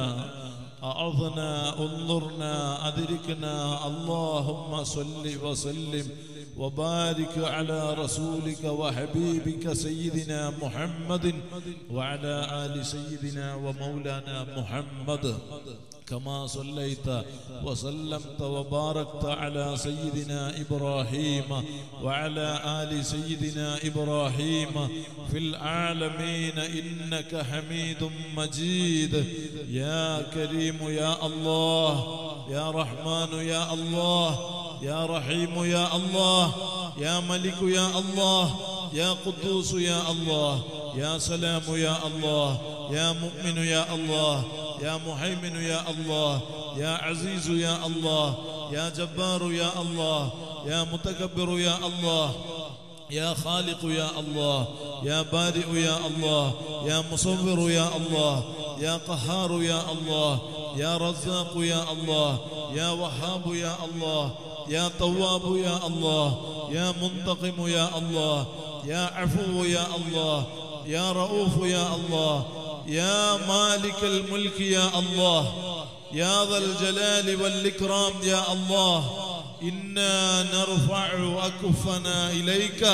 أعظنا انظرنا أدركنا. اللهم صل وسلم وبارك على رسولك وحبيبك سيدنا محمد وعلى آل سيدنا ومولانا محمد كما صليت وسلمت وباركت على سيدنا إبراهيم وعلى آل سيدنا إبراهيم في العالمين إنك حميد مجيد. يا كريم يا الله. يا رحمن يا الله. يا رحيم يا الله. يا ملك يا الله. يا قدوس يا الله. يا سلام يا الله. يا مؤمن يا الله. يا مهيمن يا الله. يا عزيز يا الله. يا جبار يا الله. يا متكبر يا الله. يا خالق يا الله. يا بارئ يا الله. يا مصور يا الله. يا قهار يا الله. يا رزاق يا الله. يا وهاب يا الله. يا تواب يا الله. يا منتقم يا الله. يا عفو يا الله. يا رؤوف يا الله. يا مالك الملك يا الله. يا ذا الجلال والإكرام يا الله. إنا نرفع أكفنا إليك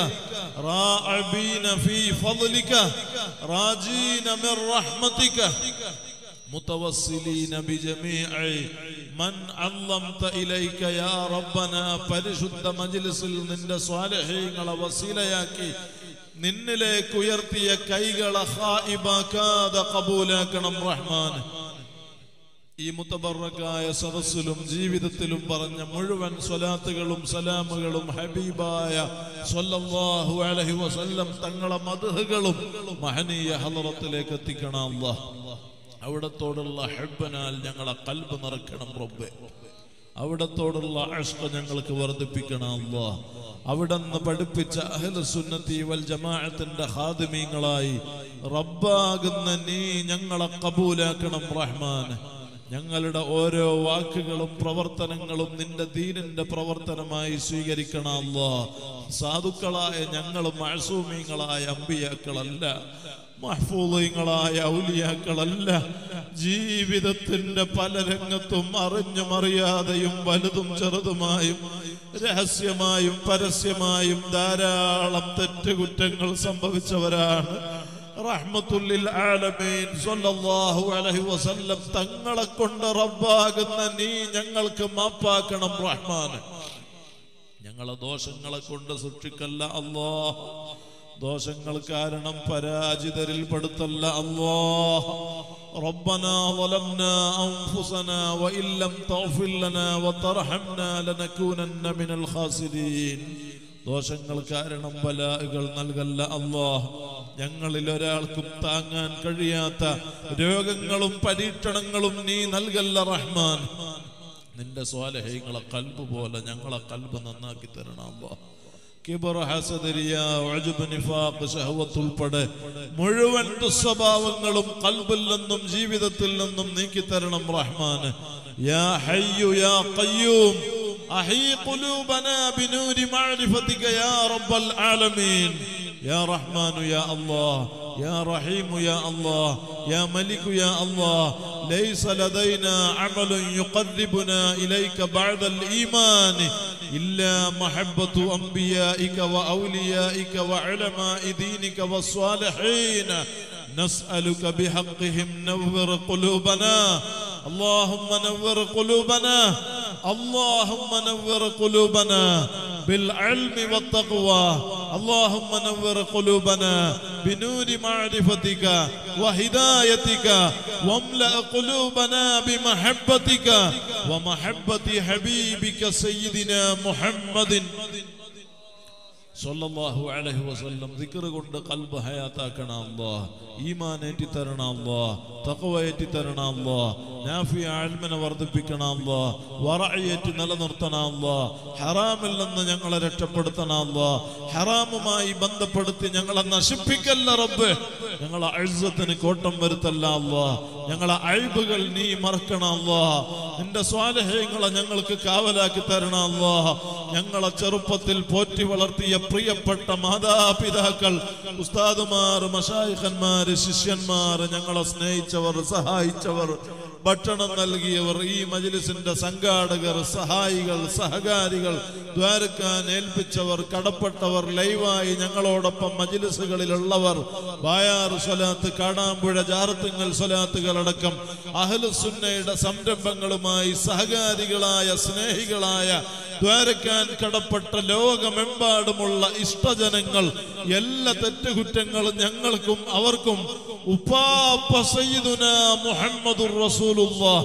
راعبين في فضلك راجين من رحمتك متوسلين بجميع من عظمت إليك يا ربنا. പരിശുദ്ധ മജ്ലിസിൽ നിന്റെ സ്വാലിഹീങ്ങളെ വസീലയാക്കി നിന്നിലേക്ക് ഉയർത്തിയ കൈകളെ ഖായിബാക്കാതെ ഖബൂലാക്കണം റഹ്മാൻ. ഈ മുതബറക്കായ സദസ്സിലും ജീവിതത്തിലും പറഞ്ഞ മുഴുവൻ സ്വലാത്തുകളും സലാമുകളും ഹബീബായ സ്വല്ലല്ലാഹു അലൈഹി വസല്ലം തങ്ങളെ മദ്ഹുകളും മഹനീയ ഹളറത്തിലേക്ക് എത്തിക്കണം അല്ലാഹ്. അവിടത്തോടുള്ള ഹബ്ബനാൽ ഞങ്ങളെ ഖൽബ് നിറക്കണം റബ്ബേ. അവിടത്തോടുള്ള ഇഷ്ഖ് ഞങ്ങൾക്ക് വർദ്ധിപ്പിക്കണം അല്ലാഹ്. അവിടുന്ന് പഠിപ്പിച്ച അഹ്ലു സുന്നത്തി വൽ ജമാഅത്തിന്റെ ഖാദിമീങ്ങളായി റബ്ബാകുന്ന നീ ഞങ്ങളെ ഖബൂലാക്കണം റഹ്മാൻ. ഞങ്ങളുടെ ഓരോ വാക്കുകളും പ്രവർത്തനങ്ങളും നിന്റെ ദീനിന്റെ പ്രവർത്തനമായി സ്വീകരിക്കണം അല്ലാഹ്. സാധുക്കളായ ഞങ്ങൾ മഅസൂമീങ്ങളായ അമ്പിയാക്കളല്ല, മഹ്ഫൂളീങ്ങളായ ഔലിയാക്കളല്ല. ജീവിതത്തിന്റെ പല രംഗത്തും അറിഞ്ഞും അറിയാതെയും വലുതും ചെറുതുമായും രഹസ്യമായും പരസ്യമായും ധാരാളം തെറ്റുകുറ്റങ്ങൾ സംഭവിച്ചവരാണ്. റഹ്മത്തുല്ലിൽ ആലമീൻ സ്വല്ലല്ലാഹു അലൈഹി വസല്ലം തങ്ങളെ കൊണ്ട് റബ്ബാകുന്ന നീ ഞങ്ങൾക്ക് മാപ്പാക്കണം റഹ്മാൻ. ഞങ്ങളെ ദോഷങ്ങളെ കൊണ്ട് സൃഷ്ടിക്കല്ല അല്ലാഹ്. ദോഷങ്ങൾ കാരണം പരാജിതരിൽ പെടുത്തല്ല അല്ലാഹ്. ربنا ظلمنا أنفسنا وإن لم تغفر لنا وترحمنا لنكونن من الخاسرين. ദോഷങ്ങൾ കാരണം ബലാകൾ നൽകല്ല അല്ലാഹ്. ഞങ്ങളിൽ ഒരാൾക്കും താങ്ങാൻ കഴിയാത്ത രോഗങ്ങളും പരീക്ഷണങ്ങളും നീ നൽകല്ല റഹ്മാൻ. നിന്റെ സ്വാലിഹീങ്ങളെ ഖൽബ് പോലെ ഞങ്ങളെ ഖൽബ് നന്നാക്കി തരണം അല്ലാഹ്. കിബർ, ഹസദ്, റിയാ, ഉജ്ബ്, നിഫാഖ്, ശഹവത്ത് ഉൾപ്പെടെ മുഴുവൻ ദുസ്വഭാവങ്ങളും ഖൽബിൽ നിന്നും ജീവിതത്തിൽ നിന്നും നീക്കി തരണം റഹ്മാൻ. യാ ഹയ്യു യാ ഖയ്യൂം അഹീ ഖുലൂബനാ ബിനൂരി മഅരിഫതിക യാ റബ്ബൽ ആലമീൻ. യാ റഹ്മാനു യാ അല്ലാഹ്, യാ റഹീമു യാ അല്ലാഹ്, യാ മലികു യാ അല്ലാഹ്. ലൈസ ലദൈനാ അമലുൻ യുഖർരിബുനാ ഇലൈക ബഅദൽ ഈമാൻ ഇല്ലാ മഹബ്ബത്തു അംബിയാഇക വഔലിയാഇക വഉലമാഇ ദീനിക വസ്സാലിഹീൻ. നസ്അലുക ബിഹഖ്ഹിം നവ്വിർ ഖുലൂബനാ. اللهم نور قلوبنا، اللهم نور قلوبنا بالعلم والتقوى، اللهم نور قلوبنا بنور معرفتك وهدايتك، واملأ قلوبنا بمحبتك ومحبة حبيبك سيدنا محمد സല്ലല്ലാഹു അലൈഹി വസല്ലം. ദിക്ർ കൊണ്ട് ഖൽബ് ഹയാത്താക്കണം അല്ലാഹ്. ഈമാൻ ഏറ്റി തരണം അല്ലാഹ്. തഖ്വ ഏറ്റി തരണം അല്ലാഹ്. നാഫിയ ഇൽമിനെ വർദ്ധിപ്പിക്കണം അല്ലാഹ്. വറഅയേറ്റി നിലനിർത്തണം അല്ലാഹ്. ഹറാമിൽ നിന്ന് ഞങ്ങളെ രക്ഷപ്പെടുത്തണം അല്ലാഹ്. ഹറാമുമായി ബന്ധപ്പെടുത്തി ഞങ്ങളെ നശിപ്പിക്കല്ല റബ്ബേ. ഞങ്ങളെ ഇസ്സത്തിന് കോട്ടം വരുത്തല്ല അല്ലാഹ്. ഞങ്ങളെ അയ്ബുകൾ നീ മറക്കണം അല്ലാഹ്. നിന്റെ സ്വാലിഹീങ്ങളെ ഞങ്ങൾക്ക് കാവലാക്കി തരണം അല്ലാഹ്. ഞങ്ങളെ ചെറുപ്പത്തിൽ പോറ്റി വളർത്തിയ പ്രിയപ്പെട്ട മാതാപിതാക്കൾ, ഉസ്താദുമാർ, മശായിഖന്മാർ, ശിഷ്യന്മാർ, ഞങ്ങളെ സ്നേഹിച്ചവർ, സഹായിച്ചവർ, ഭക്ഷണം നൽകിയവർ, ഈ മജ്ലിസിന്റെ സംഘാടകർ, സഹായികൾ, സഹകാരികൾ, ദ്വാരക്കാൻ ഏൽപ്പിച്ചവർ, കടപ്പെട്ടവർ, ലൈവായി ഞങ്ങളോടൊപ്പം മജ്ലിസുകളിലുള്ളവർ, ബായാർ സ്വലാത്ത്, കാടാമ്പുഴ ജാറത്തുങ്ങൽ സ്വലാത്തുകളടക്കം അഹ്ലുസുന്നയുടെ സംരംഭങ്ങളുമായി സഹകാരികളായ സ്നേഹികളായ ദ്വാരക്കാൻ കടപ്പെട്ട ലോകമെമ്പാടുമുള്ള ഇഷ്ടജനങ്ങൾ, എല്ലാ തെറ്റുകുറ്റങ്ങളും ഞങ്ങൾക്കും അവർക്കും ഉപ്പാപ്പ സയ്യിദുനാ മുഹമ്മദുർ റസൂലുള്ളാഹ്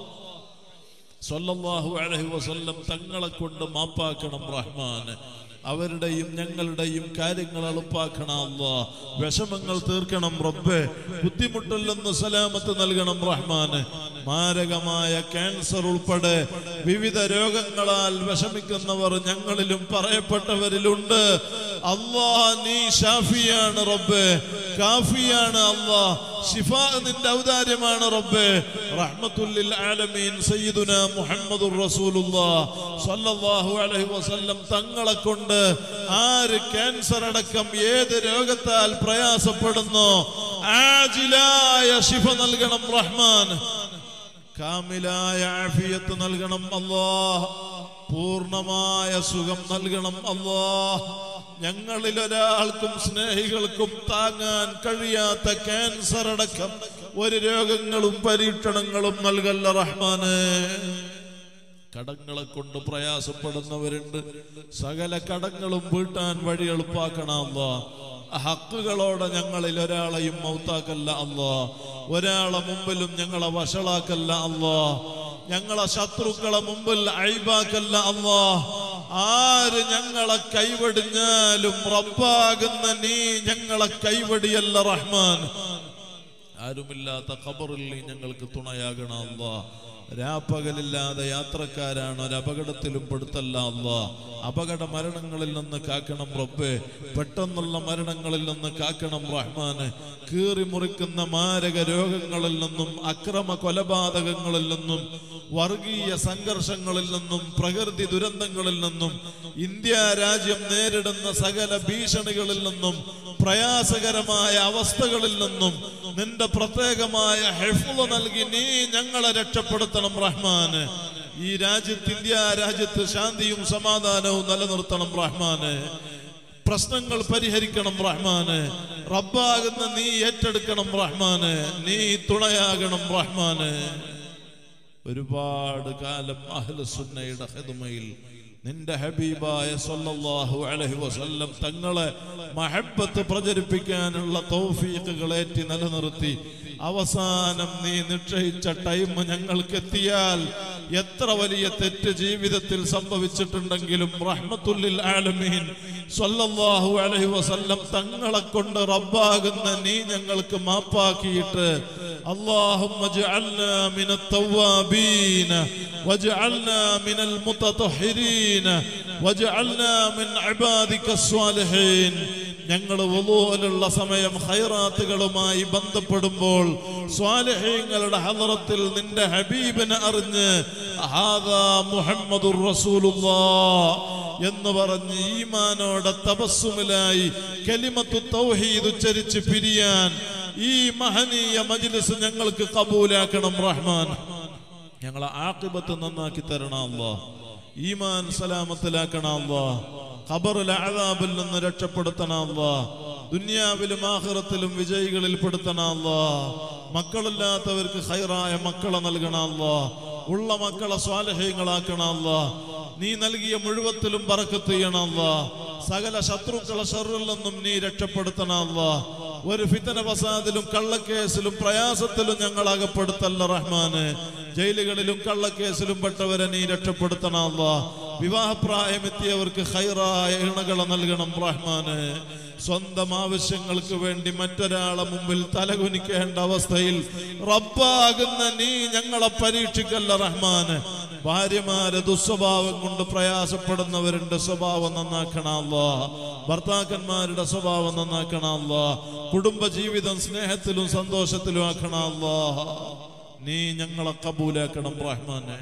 സ്വല്ലല്ലാഹു അലൈഹി വസല്ലം തങ്ങളെ കൊണ്ട് മാപ്പാക്കണം റഹ്മാൻ. അവരുടെയും ഞങ്ങളുടെയും കാര്യങ്ങൾ എളുപ്പാക്കണം അല്ലാഹ്. വിഷമങ്ങൾ തീർക്കണം റബ്ബേ. ബുദ്ധിമുട്ടിൽ നിന്ന് സലാമത്ത് നൽകണം റഹ്മാൻ. മാരകമായ ക്യാൻസർ ഉൾപ്പെടെ വിവിധ രോഗങ്ങളാൽ വിഷമിക്കുന്നവർ ഞങ്ങളിലും പറയപ്പെട്ടവരിലുണ്ട്. അല്ലാഹ് നീ ഷാഫിയാണ് റബ്ബേ, കാഫിയാണ് അല്ലാഹ്. ശിഫാ നിന്റെ ഔദാര്യമാണ് റബ്ബേ. റഹ്മത്തുല്ലിൽ ആലമീൻ സയ്യിദുനാ മുഹമ്മദുർ റസൂലുള്ളാഹ് സ്വല്ലല്ലാഹു അലൈഹി വസല്ലം തങ്ങളെ കൊണ്ട് ആര് ക്യാൻസർ അടക്കം ഏത് രോഗത്താൽ പ്രയാസപ്പെടുന്നു ആജിലായ ശിഫ നൽകണം റഹ്മാൻ. കാമിലായ ആഫിയത്ത് നൽകണം അല്ലാഹ്. പൂർണ്ണമായ സുഖം നൽകണം അല്ലാഹ്. ഞങ്ങളിൽ ഒരാൾക്കും സ്നേഹികൾക്കും താങ്ങാൻ കഴിയാത്ത ക്യാൻസർ അടക്കം ഒരു രോഗങ്ങളും പരീക്ഷണങ്ങളും നൽകല്ല റഹ്മാനേ. കടങ്ങളെ കൊണ്ട് പ്രയാസപ്പെടുന്നവരുണ്ട്. സകല കടങ്ങളും വീട്ടാൻ വഴി എളുപ്പാക്കണം അല്ലാഹ്. ഹക്കുകളോടെ ഞങ്ങളിൽ ഒരാളെയും മൗത്താക്കല്ല അല്ലാ. ഒരാളെ മുമ്പിലും ഞങ്ങളെ വഷളാക്കല്ല അല്ലാ. ഞങ്ങളെ ശത്രുക്കളെ മുമ്പിൽ അയ്ബാക്കല്ല അല്ലാ. ആര് ഞങ്ങളെ കൈവടിഞ്ഞാലും റബ്ബാകുന്ന നീ ഞങ്ങളെ കൈവടിയല്ല റഹ്മാൻ. ആരുമില്ലാത്ത ഖബറിൽ നീ ഞങ്ങൾക്ക് തുണയാകണം അല്ലാ. രാപ്പകലില്ലാതെ യാത്രക്കാരാണ്, ഒരപകടത്തിലും പെടുത്തല്ല അല്ലാ. അപകട മരണങ്ങളിൽ നിന്ന് കാക്കണം റബ്ബേ. പെട്ടെന്നുള്ള മരണങ്ങളിൽ നിന്ന് കാക്കണം റഹ്മാന്. കീറി മുറിക്കുന്ന മാരക രോഗങ്ങളിൽ നിന്നും അക്രമ കൊലപാതകങ്ങളിൽ നിന്നും വർഗീയ സംഘർഷങ്ങളിൽ നിന്നും പ്രകൃതി ദുരന്തങ്ങളിൽ നിന്നും ഇന്ത്യ രാജ്യം നേരിടുന്ന സകല ഭീഷണികളിൽ നിന്നും പ്രയാസകരമായ അവസ്ഥകളിൽ നിന്നും നിന്റെ പ്രത്യേകമായ ഹിഫ്ള് നൽകി നീ ഞങ്ങളെ രക്ഷപ്പെടുത്തണം റഹ്മാന്. ഈ രാജ്യത്ത്, ഇന്ത്യ രാജ്യത്ത് ശാന്തിയും സമാധാനവും നിലനിർത്തണം റഹ്മാന്. പ്രശ്നങ്ങൾ പരിഹരിക്കണം റഹ്മാന്. റബ്ബാകുന്ന നീ ഏറ്റെടുക്കണം റഹ്മാന്. നീ തുണയാകണം റഹ്മാന്. ഒരുപാട് കാലം അഹ്ലുസുന്നയുടെ ഖിദ്മയിൽ നിന്റെ ഹബീബായ സല്ലല്ലാഹു അലൈഹി വസല്ലം തങ്ങളെ മഹബ്ബത്ത് പ്രചരിപ്പിക്കാനുള്ള തൗഫീഖുകൾ ഏറ്റി നിലനിർത്തി അവസാനം നീ നിശ്ചയിച്ച ടൈം ഞങ്ങൾക്ക് എത്തിയാൽ എത്ര വലിയ തെറ്റ് ജീവിതത്തിൽ സംഭവിച്ചിട്ടുണ്ടെങ്കിലും റഹ്മത്തുല്ലിൽ ആലമീൻ സല്ലല്ലാഹു അലൈഹി വസല്ലം തങ്ങളെ കൊണ്ട് റബ്ബാകുന്ന നീ ഞങ്ങൾക്ക് മാപ്പാക്കിയിട്ട് اللهم اجعلنا من التوابين واجعلنا من المتطهرين واجعلنا من عبادك الصالحين. ഞങ്ങൾ വുളൂഅലുള്ള സമയം ഖൈറാത്തുകളുമായി ബന്ധപ്പെടുമ്പോൾ സ്വാലിഹീങ്ങളുടെ ഹളറത്തിൽ നിന്റെ ഹബീബിനെ അറിഞ്ഞ് ഹാദാ മുഹമ്മദുർ റസൂലുള്ളാഹ് എന്ന് പറഞ്ഞ് ഈമാനോടെ തബസ്സുമിലായി കലിമത്തു തൗഹീദ് ഉച്ചരിച്ച് പിരിയാൻ ഈ മഹനീയ മജ്ലിസ് ഞങ്ങൾക്ക് കബൂലാക്കണം റഹ്മാൻ. ഞങ്ങളെ ആഖിബത്ത് നന്നാക്കി തരണം അല്ലാഹ്. ഈമാൻ സലാമത്തിലാക്കണം അല്ലാഹ്. ഖബറിലെ അദാബിൽ നിന്ന് രക്ഷപ്പെടുത്തണം അല്ലാഹ്. ദുനിയാവിലും ആഖിറത്തിലും വിജയികളിൽ പെടുത്തണം അല്ലാഹ്. മക്കളില്ലാത്തവർക്ക് ഖൈറായ മക്കളെ നൽകണം അല്ലാഹ്. ഉള്ള മക്കളെ സ്വാലിഹീങ്ങളാക്കണം അല്ലാഹ്. നീ നൽകിയ മുഴുവത്തിലും ബറക്കത്ത് ചെയ്യണം അല്ലാഹ്. സകല ശത്രുക്കളെ ശർറിൽ നിന്നും നീ രക്ഷപ്പെടുത്തണം അല്ലാഹ്. ഒരു ഫിത്തന ഫസാദിലും കള്ളക്കേസിലും പ്രയാസത്തിലും ഞങ്ങൾ അകപ്പെടുത്തല്ല റഹ്മാന്. ജയിലുകളിലും കള്ളക്കേസിലും പെട്ടവരെ നീ രക്ഷപ്പെടുത്തണം അല്ലാഹ്. വിവാഹപ്രായമെത്തിയവർക്ക് ഖൈറായ ഇണകളെ നൽകണം റഹ്മാന്. സ്വന്തം ആവശ്യങ്ങൾക്ക് വേണ്ടി മറ്റൊരാളെ മുമ്പിൽ തലകുനിക്കേണ്ട അവസ്ഥയിൽ റബ്ബാകുന്ന നീ ഞങ്ങളെ പരീക്ഷിക്കല്ല റഹ്മാന്. ഭാര്യമാരെ ദുസ്വഭാവം കൊണ്ട് പ്രയാസപ്പെടുന്നവരുടെ സ്വഭാവം നന്നാക്കണം അല്ലാഹ്. ഭർത്താക്കന്മാരുടെ സ്വഭാവം നന്നാക്കണം അല്ലാഹ്. കുടുംബജീവിതം സ്നേഹത്തിലും സന്തോഷത്തിലും ആക്കണം അല്ലാഹ്. നീ ഞങ്ങളെ കബൂലാക്കണം റഹ്മാനെ.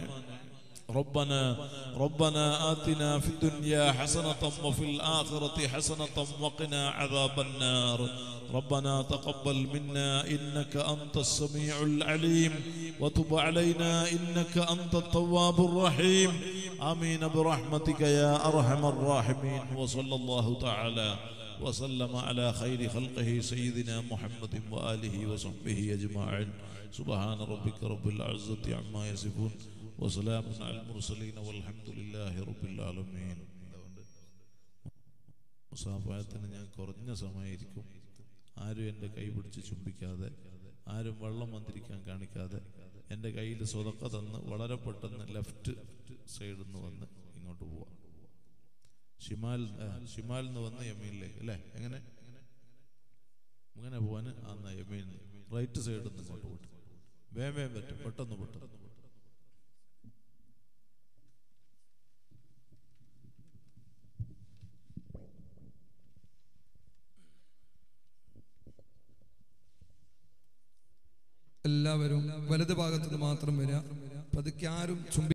ربنا ربنا آتنا في الدنيا حسنة وفي الآخرة حسنة وقنا عذاب النار. ربنا تقبل منا إنك أنت السميع العليم وتب علينا إنك أنت التواب الرحيم. آمين برحمتك يا أرحم الراحمين. وصلى الله تعالى وسلم على خير خلقه سيدنا محمد وآله وصحبه أجمعين. سبحان ربك رب العزة عما يصفون وسلام على المرسلين والحمد لله رب العالمين. മുസാഫഹത്തിന് ഞാൻ കുറഞ്ഞ സമയമായിരിക്കും. ആരും എൻ്റെ കൈ പിടിച്ച് ചുംബിക്കാതെ, ആരും വെള്ളം വന്നിരിക്കാൻ കാണിക്കാതെ എൻ്റെ കയ്യിൽ സ്വതക്ക തന്ന് വളരെ പെട്ടെന്ന് ലെഫ്റ്റ് സൈഡിൽ നിന്ന് വന്ന് ഇങ്ങോട്ട് പോവാം. ഷിമാൽ ഷിമാൽ നിന്ന് വന്ന് യമീനിലേക്ക് അല്ലേ, എങ്ങനെ ഇങ്ങനെ പോവാൻ അന്ന് യമീൻ റൈറ്റ് സൈഡിൽ നിന്ന് ഇങ്ങോട്ട് പോയിട്ട് വേം വേം പറ്റും, പെട്ടെന്ന് പെട്ടെന്ന്. എല്ലാവരും വലത് ഭാഗത്ത് നിന്ന് മാത്രം വരിക. പതുക്കെ ആരും ചുംബി